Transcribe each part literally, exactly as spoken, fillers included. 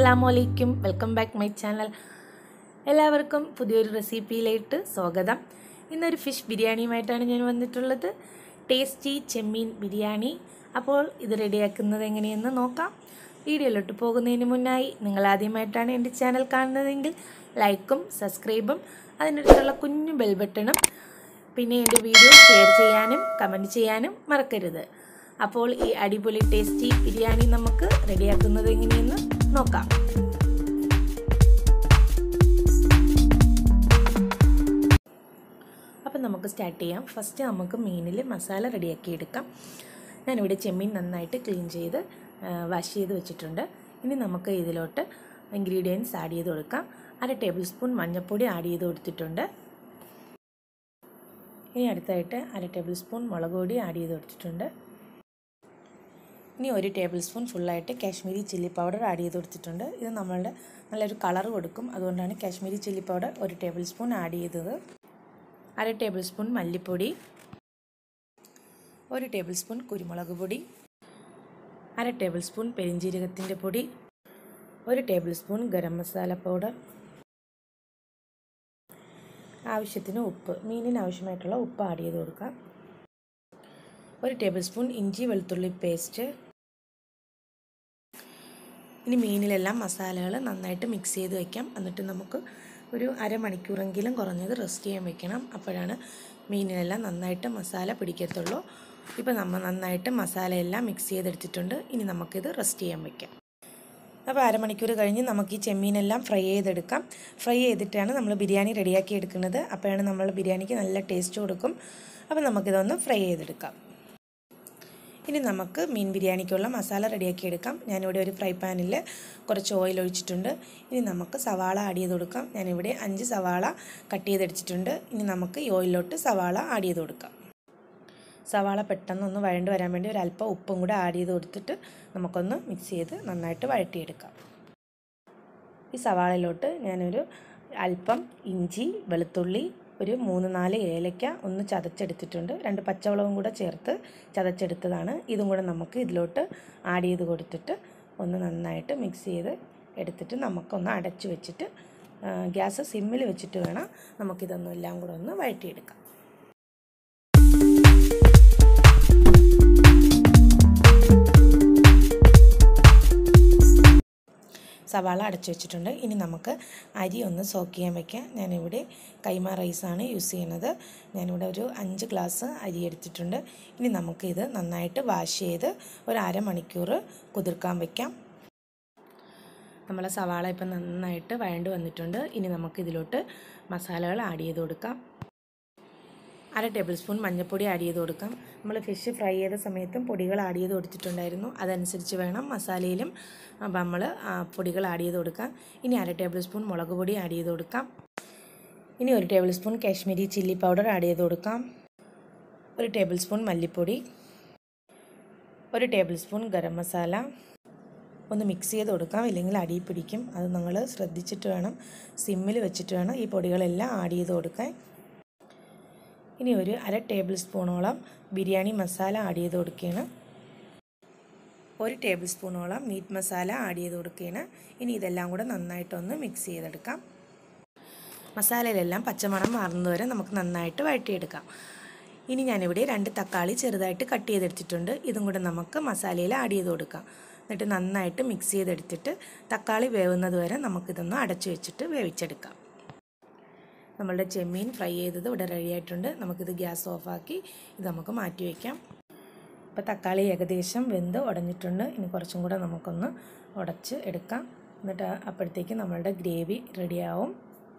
Assalamualaikum, welcome back my channel. എല്ലാവർക്കും പുതിയൊരു റെസിപ്പിയിലേക്ക് സ്വാഗതം. ഇന്നൊരു ഫിഷ് ബിരിയാണിയുമായിട്ടാണ് ഞാൻ വന്നിട്ടുള്ളത്. ടേസ്റ്റി ചെമ്മീൻ ബിരിയാണി. അപ്പോൾ ഇത് റെഡിയാക്കുന്നത് എങ്ങനെയെന്ന് നോക്കാം. വീഡിയോയിലോട്ട് പോകുന്നതിന് മുന്നായി നിങ്ങൾ ആദ്യമായിട്ടാണ് എൻ്റെ ചാനൽ കാണുന്നതെങ്കിൽ ലൈക്കും സബ്സ്ക്രൈബും അതിനടുത്തുള്ള കുഞ്ഞു ബെൽ ബട്ടണും പിന്നെ എൻ്റെ വീഡിയോ ഷെയർ ചെയ്യാനും കമൻറ്റ് ചെയ്യാനും മറക്കരുത്. അപ്പോൾ ഈ അടിപൊളി ടേസ്റ്റി ബിരിയാണി നമുക്ക് റെഡിയാക്കുന്നത് എങ്ങനെയെന്ന് നോക്കാം. അപ്പം നമുക്ക് സ്റ്റാർട്ട് ചെയ്യാം. ഫസ്റ്റ് നമുക്ക് മീനിൽ മസാല റെഡിയാക്കി എടുക്കാം. ഞാനിവിടെ ചെമ്മീൻ നന്നായിട്ട് ക്ലീൻ ചെയ്ത് വാഷ് ചെയ്ത് വെച്ചിട്ടുണ്ട്. ഇനി നമുക്ക് ഇതിലോട്ട് ഇൻഗ്രീഡിയൻസ് ആഡ് ചെയ്ത് കൊടുക്കാം. അര ടേബിൾ സ്പൂൺ മഞ്ഞൾപ്പൊടി ആഡ് ചെയ്ത് കൊടുത്തിട്ടുണ്ട്. ഇനി അടുത്തായിട്ട് അര ടേബിൾ സ്പൂൺ മുളക് പൊടി ആഡ് ചെയ്ത് കൊടുത്തിട്ടുണ്ട്. ഇനി ഒരു ടേബിൾ സ്പൂൺ ഫുള്ളായിട്ട് കാശ്മീരി ചില്ലി പൗഡർ ആഡ് ചെയ്ത് കൊടുത്തിട്ടുണ്ട്. ഇത് നമ്മളുടെ നല്ലൊരു കളർ കൊടുക്കും, അതുകൊണ്ടാണ് കാശ്മീരി ചില്ലി പൗഡർ ഒരു ടേബിൾ സ്പൂൺ ആഡ് ചെയ്തത്. അര ടേബിൾ സ്പൂൺ മല്ലിപ്പൊടി, ഒരു ടേബിൾ സ്പൂൺ കുരുമുളക് പൊടി, അര ടേബിൾ സ്പൂൺ പെരിഞ്ജീരകത്തിൻ്റെ പൊടി, ഒരു tablespoon garam masala powder, ആവശ്യത്തിന് ഉപ്പ്, മീനിന് ആവശ്യമായിട്ടുള്ള ഉപ്പ് ആഡ് ചെയ്ത് കൊടുക്കാം. ഒരു ടേബിൾ സ്പൂൺ ഇഞ്ചി വെളുത്തുള്ളി പേസ്റ്റ്. ഇനി മീനിലെല്ലാം മസാലകൾ നന്നായിട്ട് മിക്സ് ചെയ്ത് വയ്ക്കാം. എന്നിട്ട് നമുക്ക് ഒരു അരമണിക്കൂറെങ്കിലും കുറഞ്ഞത് റെസ്റ്റ് ചെയ്യാൻ വെക്കണം. അപ്പോഴാണ് മീനിലെല്ലാം നന്നായിട്ട് മസാല പിടിക്കത്തുള്ളൂ. ഇപ്പോൾ നമ്മൾ നന്നായിട്ട് മസാലയെല്ലാം മിക്സ് ചെയ്തെടുത്തിട്ടുണ്ട്. ഇനി നമുക്കിത് റെസ്റ്റ് ചെയ്യാൻ വയ്ക്കാം. അപ്പോൾ അരമണിക്കൂർ കഴിഞ്ഞ് നമുക്ക് ഈ ചെമ്മീനെല്ലാം ഫ്രൈ ചെയ്തെടുക്കാം. ഫ്രൈ ചെയ്തിട്ടാണ് നമ്മൾ ബിരിയാണി റെഡിയാക്കി എടുക്കുന്നത്. അപ്പോഴാണ് നമ്മൾ ബിരിയാണിക്ക് നല്ല ടേസ്റ്റ് കൊടുക്കും. അപ്പോൾ നമുക്കിതൊന്ന് ഫ്രൈ ചെയ്തെടുക്കാം. ഇനി നമുക്ക് മീൻ ബിരിയാണിക്കുള്ള മസാല റെഡിയാക്കി എടുക്കാം. ഞാനിവിടെ ഒരു ഫ്രൈ പാനിൽ കുറച്ച് ഓയിൽ ഒഴിച്ചിട്ടുണ്ട്. ഇനി നമുക്ക് സവാള ആഡ് ചെയ്ത് കൊടുക്കാം. ഞാനിവിടെ അഞ്ച് സവാള കട്ട് ചെയ്തെടുത്തിട്ടുണ്ട്. ഇനി നമുക്ക് ഈ ഓയിലോട്ട് സവാള ആഡ് ചെയ്ത് കൊടുക്കാം. സവാള പെട്ടെന്നൊന്ന് വഴണ്ട് വരാൻ വേണ്ടി ഒരു അല്പം ഉപ്പും കൂടെ ആഡ് ചെയ്ത് കൊടുത്തിട്ട് നമുക്കൊന്ന് മിക്സ് ചെയ്ത് നന്നായിട്ട് വഴറ്റിയെടുക്കാം. ഈ സവാളയിലോട്ട് ഞാനൊരു അല്പം ഇഞ്ചി വെളുത്തുള്ളി ഒരു മൂന്ന് നാല് ഏലക്ക ഒന്ന് ചതച്ചെടുത്തിട്ടുണ്ട്. രണ്ട് പച്ചമുളകും കൂടെ ചേർത്ത് ചതച്ചെടുത്തതാണ്. ഇതും കൂടെ നമുക്ക് ഇതിലോട്ട് ആഡ് ചെയ്ത് കൊടുത്തിട്ട് ഒന്ന് നന്നായിട്ട് മിക്സ് ചെയ്ത് എടുത്തിട്ട് നമുക്കൊന്ന് അടച്ചു വെച്ചിട്ട് ഗ്യാസ് സിമ്മിൽ വെച്ചിട്ട് വേണം നമുക്കിതൊന്നും എല്ലാം കൂടെ ഒന്ന് വഴറ്റിയെടുക്കാം. സവാള അടച്ചു വെച്ചിട്ടുണ്ട്. ഇനി നമുക്ക് അരി ഒന്ന് സോക്ക് ചെയ്യാൻ വയ്ക്കാം. ഞാനിവിടെ കൈമ റൈസാണ് യൂസ് ചെയ്യുന്നത്. ഞാനിവിടെ ഒരു അഞ്ച് ഗ്ലാസ് അരി എടുത്തിട്ടുണ്ട്. ഇനി നമുക്കിത് നന്നായിട്ട് വാഷ് ചെയ്ത് ഒരു അരമണിക്കൂർ കുതിർക്കാൻ വയ്ക്കാം. നമ്മളെ സവാള ഇപ്പം നന്നായിട്ട് വഴണ്ട് വന്നിട്ടുണ്ട്. ഇനി നമുക്കിതിലോട്ട് മസാലകൾ ആഡ് ചെയ്ത് കൊടുക്കാം. അര ടേബിൾ സ്പൂൺ മഞ്ഞൾപ്പൊടി ആഡ് ചെയ്ത് കൊടുക്കാം. നമ്മൾ ഫിഷ് ഫ്രൈ ചെയ്ത സമയത്തും പൊടികൾ ആഡ് ചെയ്ത് കൊടുത്തിട്ടുണ്ടായിരുന്നു. അതനുസരിച്ച് വേണം മസാലയിലും അപ്പം നമ്മൾ പൊടികൾ ആഡ് ചെയ്ത് കൊടുക്കാം. ഇനി അര ടേബിൾ സ്പൂൺ മുളക് പൊടി ആഡ് ചെയ്ത് കൊടുക്കാം. ഇനി ഒരു tablespoon Kashmiri chilli powder add ചെയ്ത് കൊടുക്കാം. ഒരു ടേബിൾ സ്പൂൺ മല്ലിപ്പൊടി, ഒരു ടേബിൾ സ്പൂൺ ഗരം മസാല. ഒന്ന് മിക്സ് ചെയ്ത് കൊടുക്കാം, ഇല്ലെങ്കിൽ അടി പിടിക്കും. അത് നിങ്ങൾ ശ്രദ്ധിച്ചിട്ട് വേണം, സിമ്മിൽ വെച്ചിട്ട് വേണം ഈ പൊടികളെല്ലാം ആഡ് ചെയ്ത് കൊടുക്കാൻ. ഇനി ഒരു അര ടേബിൾ സ്പൂണോളം ബിരിയാണി മസാല ആഡ് ചെയ്ത് കൊടുക്കുകയാണ്. ഒരു ടേബിൾ സ്പൂണോളം മീറ്റ് മസാല ആഡ് ചെയ്ത് കൊടുക്കുകയാണ്. ഇനി ഇതെല്ലാം കൂടെ നന്നായിട്ടൊന്ന് മിക്സ് ചെയ്തെടുക്കാം. മസാലയിലെല്ലാം പച്ചമണം മാറുന്നതുവരെ നമുക്ക് നന്നായിട്ട് വഴറ്റിയെടുക്കാം. ഇനി ഞാനിവിടെ രണ്ട് തക്കാളി ചെറുതായിട്ട് കട്ട് ചെയ്തെടുത്തിട്ടുണ്ട്. ഇതും കൂടെ നമുക്ക് മസാലയിൽ ആഡ് ചെയ്ത് കൊടുക്കാം. എന്നിട്ട് നന്നായിട്ട് മിക്സ് ചെയ്തെടുത്തിട്ട് തക്കാളി വേവുന്നത് വരെ നമുക്കിതൊന്ന് അടച്ചു വെച്ചിട്ട് വേവിച്ചെടുക്കാം. നമ്മളുടെ ചെമ്മീൻ ഫ്രൈ ചെയ്തത് ഇവിടെ റെഡി ആയിട്ടുണ്ട്. നമുക്കിത് ഗ്യാസ് ഓഫാക്കി ഇത് നമുക്ക് മാറ്റി വയ്ക്കാം. ഇപ്പോൾ തക്കാളി ഏകദേശം വെന്ത് ഉടഞ്ഞിട്ടുണ്ട്. ഇനി കുറച്ചും കൂടെ നമുക്കൊന്ന് ഉടച്ച് എടുക്കാം. എന്നിട്ട് അപ്പോഴത്തേക്ക് നമ്മളുടെ ഗ്രേവി റെഡിയാവും.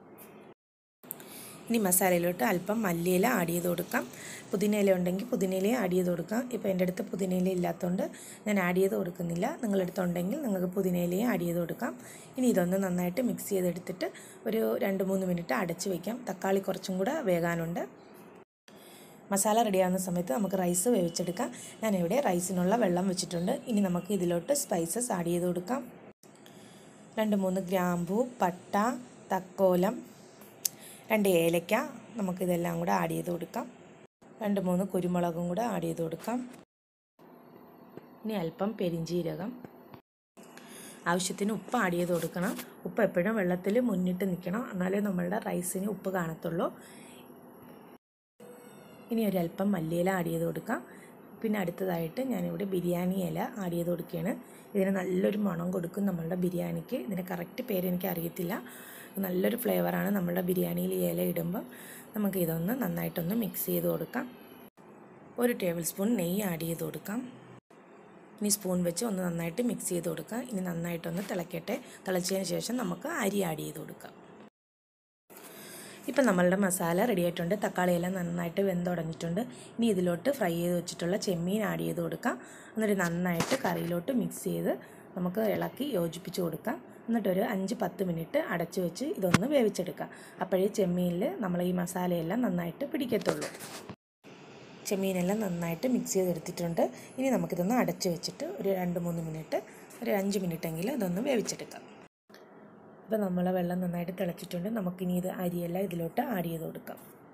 ഇനി മസാലയിലോട്ട് അല്പം മല്ലിയില ആഡ് ചെയ്ത് കൊടുക്കാം. പുതിനയില ഉണ്ടെങ്കിൽ പുതിനയില ആഡ് ചെയ്ത് കൊടുക്കാം. ഇപ്പോൾ എൻ്റെ അടുത്ത് പുതിനയില ഇല്ലാത്തതുകൊണ്ട് ഞാൻ ആഡ് ചെയ്ത് കൊടുക്കുന്നില്ല. നിങ്ങളടുത്തുണ്ടെങ്കിൽ നിങ്ങൾക്ക് പുതിനയിലയും ആഡ് ചെയ്ത് കൊടുക്കാം. ഇനി ഇതൊന്ന് നന്നായിട്ട് മിക്സ് ചെയ്തെടുത്തിട്ട് ഒരു രണ്ട് മൂന്ന് മിനിറ്റ് അടച്ച് വയ്ക്കാം. തക്കാളി കുറച്ചും കൂടെ വേകാനുണ്ട്. മസാല റെഡിയാകുന്ന സമയത്ത് നമുക്ക് റൈസ് വേവിച്ചെടുക്കാം. ഞാനിവിടെ റൈസിനുള്ള വെള്ളം വെച്ചിട്ടുണ്ട്. ഇനി നമുക്ക് ഇതിലോട്ട് സ്പൈസസ് ആഡ് ചെയ്ത് കൊടുക്കാം. രണ്ട് മൂന്ന് ഗ്രാമ്പൂ, പട്ട, തക്കോലം, രണ്ട് ഏലക്ക നമുക്കിതെല്ലാം കൂടെ ആഡ് ചെയ്ത് കൊടുക്കാം. രണ്ട് മൂന്ന് കുരുമുളകും കൂടെ ആഡ് ചെയ്ത് കൊടുക്കാം. ഇനി അല്പം പെരിഞ്ജീരകം, ആവശ്യത്തിന് ഉപ്പ് ആഡ് ചെയ്ത് കൊടുക്കണം. ഉപ്പ് എപ്പോഴും വെള്ളത്തിൽ മുന്നിട്ട് നിൽക്കണം, എന്നാലേ നമ്മളുടെ റൈസിന് ഉപ്പ് കാണത്തുള്ളൂ. ഇനി ഒരല്പം മല്ലിയില ആഡ് ചെയ്ത് കൊടുക്കാം. പിന്നെ അടുത്തതായിട്ട് ഞാനിവിടെ ബിരിയാണി ഇല ആഡ് ചെയ്ത് കൊടുക്കുകയാണ്. ഇതിന് നല്ലൊരു മണം കൊടുക്കും നമ്മളുടെ ബിരിയാണിക്ക്. ഇതിൻ്റെ കറക്റ്റ് പേര് എനിക്ക് അറിയത്തില്ല. നല്ലൊരു ഫ്ലേവറാണ് നമ്മളുടെ ബിരിയാണിയിൽ ഇല ഇടുമ്പം. നമുക്ക് ഇതൊന്ന് നന്നായിട്ടൊന്ന് മിക്സ് ചെയ്ത് കൊടുക്കാം. ഒരു ടേബിൾ സ്പൂൺ നെയ്യ് ആഡ് ചെയ്ത് കൊടുക്കാം. ഇനി സ്പൂൺ വെച്ച് ഒന്ന് നന്നായിട്ട് മിക്സ് ചെയ്ത് കൊടുക്കാം. ഇനി നന്നായിട്ടൊന്ന് തിളക്കട്ടെ. തിളച്ചതിന് ശേഷം നമുക്ക് അരി ആഡ് ചെയ്ത് കൊടുക്കാം. ഇപ്പം നമ്മളുടെ മസാല റെഡി ആയിട്ടുണ്ട്. തക്കാളിയെല്ലാം നന്നായിട്ട് വെന്തുടഞ്ഞിട്ടുണ്ട്. ഇനി ഇതിലോട്ട് ഫ്രൈ ചെയ്ത് വെച്ചിട്ടുള്ള ചെമ്മീൻ ആഡ് ചെയ്ത് കൊടുക്കാം. എന്നിട്ട് നന്നായിട്ട് കറിയിലോട്ട് മിക്സ് ചെയ്ത് നമുക്ക് ഇളക്കി യോജിപ്പിച്ച് കൊടുക്കാം. എന്നിട്ടൊരു അഞ്ച് പത്ത് മിനിറ്റ് അടച്ചു വെച്ച് ഇതൊന്ന് വേവിച്ചെടുക്കാം. അപ്പോഴേ ചെമ്മീനിൽ നമ്മൾ ഈ മസാലയെല്ലാം നന്നായിട്ട് പിടിക്കത്തുള്ളൂ. ചെമ്മീനെല്ലാം നന്നായിട്ട് മിക്സ് ചെയ്തെടുത്തിട്ടുണ്ട്. ഇനി നമുക്കിതൊന്ന് അടച്ചു വെച്ചിട്ട് ഒരു രണ്ട് മൂന്ന് മിനിറ്റ് ഒരു അഞ്ച് മിനിറ്റെങ്കിലും ഇതൊന്ന് വേവിച്ചെടുക്കാം. ഇപ്പോൾ നമ്മളെ വെള്ളം നന്നായിട്ട് തിളച്ചിട്ടുണ്ട്. നമുക്കിനി ഇത് അരിയെല്ലാം ഇതിലോട്ട് ആഡ് ചെയ്ത് കൊടുക്കാം.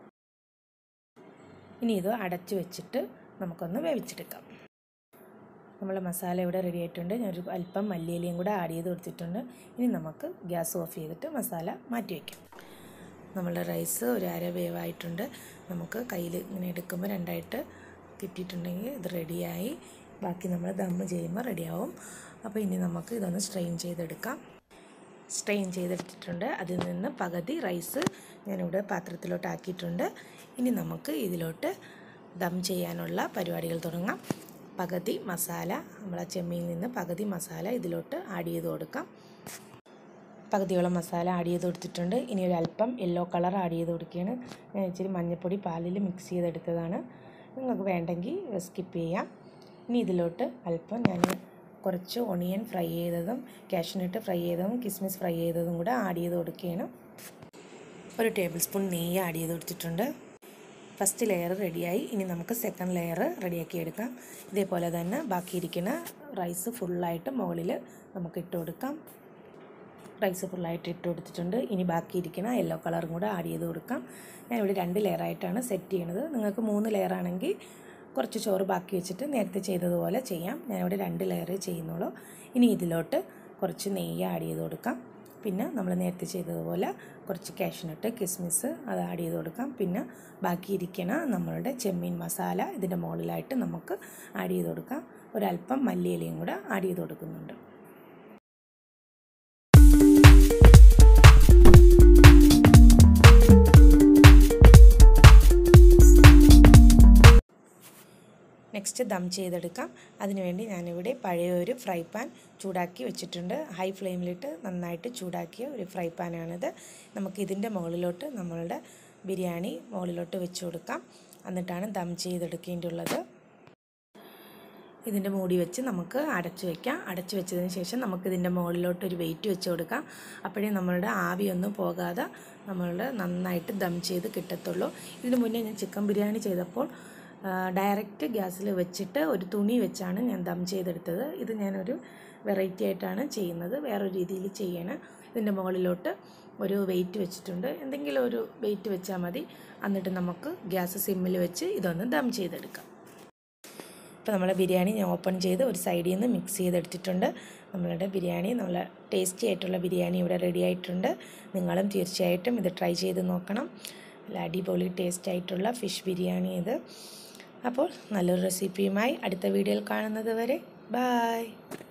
ഇനി ഇത് അടച്ചു വെച്ചിട്ട് നമുക്കൊന്ന് വേവിച്ചെടുക്കാം. നമ്മളെ മസാല ഇവിടെ റെഡി ആയിട്ടുണ്ട്. ഞാനൊരു അല്പം മല്ലിയിലയും കൂടെ ആഡ് ചെയ്ത് കൊടുത്തിട്ടുണ്ട്. ഇനി നമുക്ക് ഗ്യാസ് ഓഫ് ചെയ്തിട്ട് മസാല മാറ്റി വയ്ക്കാം. നമ്മളുടെ റൈസ് ഒരു അര വേവായിട്ടുണ്ട്. നമുക്ക് കയ്യിൽ ഇങ്ങനെ എടുക്കുമ്പോൾ രണ്ടായിട്ട് കിട്ടിയിട്ടുണ്ടെങ്കിൽ ഇത് റെഡിയായി. ബാക്കി നമ്മൾ ദം ചെയ്യുമ്പോൾ റെഡിയാവും. അപ്പോൾ ഇനി നമുക്ക് ഇതൊന്ന് സ്ട്രെയിൻ ചെയ്തെടുക്കാം. സ്ട്രെയിൻ ചെയ്തെടുത്തിട്ടുണ്ട്. അതിൽ നിന്ന് പകുതി റൈസ് ഞാനിവിടെ പാത്രത്തിലോട്ട് ആക്കിയിട്ടുണ്ട്. ഇനി നമുക്ക് ഇതിലോട്ട് ദം ചെയ്യാനുള്ള പരിപാടികൾ തുടങ്ങാം. പകുതി മസാല നമ്മളെ ചെമ്മീനിൽ നിന്ന് പകുതി മസാല ഇതിലോട്ട് ആഡ് ചെയ്ത് കൊടുക്കാം. പകുതിയോളം മസാല ആഡ് ചെയ്ത് കൊടുത്തിട്ടുണ്ട്. ഇനി ഒരു അല്പം യെല്ലോ കളർ ആഡ് ചെയ്ത് കൊടുക്കുകയാണ്. ഞാൻ ഇച്ചിരി മഞ്ഞൾപ്പൊടി പാലിൽ മിക്സ് ചെയ്തെടുത്തതാണ്. നിങ്ങൾക്ക് വേണ്ടെങ്കിൽ സ്കിപ്പ് ചെയ്യാം. ഇനി ഇതിലോട്ട് അല്പം ഞാൻ കുറച്ച് ഒണിയൻ ഫ്രൈ ചെയ്തതും കാഷ്യൂനട്ട് ഫ്രൈ ചെയ്തതും കിസ്മിസ് ഫ്രൈ ചെയ്തതും കൂടെ ആഡ് ചെയ്ത് കൊടുക്കുകയാണ്. ഒരു ടേബിൾ സ്പൂൺ നെയ്യ് ആഡ് ചെയ്ത് കൊടുത്തിട്ടുണ്ട്. ഫസ്റ്റ് ലെയർ റെഡിയായി. ഇനി നമുക്ക് സെക്കൻഡ് ലെയർ റെഡിയാക്കി എടുക്കാം. ഇതേപോലെ തന്നെ ബാക്കിയിരിക്കുന്ന റൈസ് ഫുള്ളായിട്ട് മുകളിൽ നമുക്ക് ഇട്ട് കൊടുക്കാം. റൈസ് ഫുള്ളായിട്ട് ഇട്ട് കൊടുത്തിട്ടുണ്ട്. ഇനി ബാക്കിയിരിക്കുന്ന യെല്ലോ കളറും കൂടെ ആഡ് ചെയ്ത് കൊടുക്കാം. ഞാനിവിടെ രണ്ട് ലെയറായിട്ടാണ് സെറ്റ് ചെയ്യണത്. നിങ്ങൾക്ക് മൂന്ന് ലെയറാണെങ്കിൽ കുറച്ച് ചോറ് ബാക്കി വെച്ചിട്ട് നേരത്തെ ചെയ്തതുപോലെ ചെയ്യാം. ഞാനിവിടെ രണ്ട് ലെയർ ചെയ്യുന്നുള്ളൂ. ഇനി ഇതിലോട്ട് കുറച്ച് നെയ്യ് ആഡ് ചെയ്ത് കൊടുക്കാം. പിന്നെ നമ്മൾ നേരത്തെ ചെയ്തതുപോലെ കുറച്ച് കാഷ്യൂനട്ട് കിസ്മിസ് അത് ആഡ് ചെയ്ത് കൊടുക്കാം. പിന്നെ ബാക്കിയിരിക്കുന്ന നമ്മളുടെ ചെമ്മീൻ മസാല ഇതിൻ്റെ മുകളിലായിട്ട് നമുക്ക് ആഡ് ചെയ്ത് കൊടുക്കാം. ഒരല്പം മല്ലിയിലയും കൂടെ ആഡ് ചെയ്ത് കൊടുക്കുന്നുണ്ട്. നെക്സ്റ്റ് ദം ചെയ്തെടുക്കാം. അതിനുവേണ്ടി ഞാനിവിടെ പഴയൊരു ഫ്രൈ പാൻ ചൂടാക്കി വെച്ചിട്ടുണ്ട്. ഹൈ ഫ്ലെയിമിലിട്ട് നന്നായിട്ട് ചൂടാക്കിയ ഒരു ഫ്രൈ പാനാണിത്. നമുക്ക് ഇതിൻ്റെ മുകളിലോട്ട് നമ്മളുടെ ബിരിയാണി മുകളിലോട്ട് വെച്ച് കൊടുക്കാം. എന്നിട്ടാണ് ദം ചെയ്തെടുക്കേണ്ടിയുള്ളത്. ഇതിൻ്റെ മൂടി വെച്ച് നമുക്ക് അടച്ചു വയ്ക്കാം. അടച്ചു വെച്ചതിന് ശേഷം നമുക്കിതിൻ്റെ മുകളിലോട്ട് ഒരു വെയിറ്റ് വെച്ച് കൊടുക്കാം. അപ്പോഴേ നമ്മളുടെ ആവിയൊന്നും പോകാതെ നമ്മളുടെ നന്നായിട്ട് ദം ചെയ്ത് കിട്ടത്തുള്ളൂ. ഇതിന് മുന്നേ ഞാൻ ചിക്കൻ ബിരിയാണി ചെയ്തപ്പോൾ ഡയറക്റ്റ് ഗ്യാസിൽ വെച്ചിട്ട് ഒരു തുണി വെച്ചാണ് ഞാൻ ദം ചെയ്തെടുത്തത്. ഇത് ഞാനൊരു വെറൈറ്റി ആയിട്ടാണ് ചെയ്യുന്നത്. വേറൊരു രീതിയിൽ ചെയ്യണം. ഇതിൻ്റെ മുകളിലോട്ട് ഒരു വെയിറ്റ് വെച്ചിട്ടുണ്ട്. എന്തെങ്കിലും ഒരു വെയിറ്റ് വെച്ചാൽ മതി. എന്നിട്ട് നമുക്ക് ഗ്യാസ് സിമ്മിൽ വെച്ച് ഇതൊന്ന് ദം ചെയ്തെടുക്കാം. ഇപ്പോൾ നമ്മളെ ബിരിയാണി ഞാൻ ഓപ്പൺ ചെയ്ത് ഒരു സൈഡിൽ നിന്ന് മിക്സ് ചെയ്തെടുത്തിട്ടുണ്ട്. നമ്മളുടെ ബിരിയാണി നല്ല ടേസ്റ്റി ആയിട്ടുള്ള ബിരിയാണി ഇവിടെ റെഡി ആയിട്ടുണ്ട്. നിങ്ങളും തീർച്ചയായിട്ടും ഇത് ട്രൈ ചെയ്ത് നോക്കണം. നല്ല അടിപൊളി ടേസ്റ്റ് ആയിട്ടുള്ള ഫിഷ് ബിരിയാണി ഇത്. അപ്പോൾ നല്ലൊരു റെസിപ്പിയുമായി അടുത്ത വീഡിയോയിൽ കാണുന്നത് വരെ ബൈ.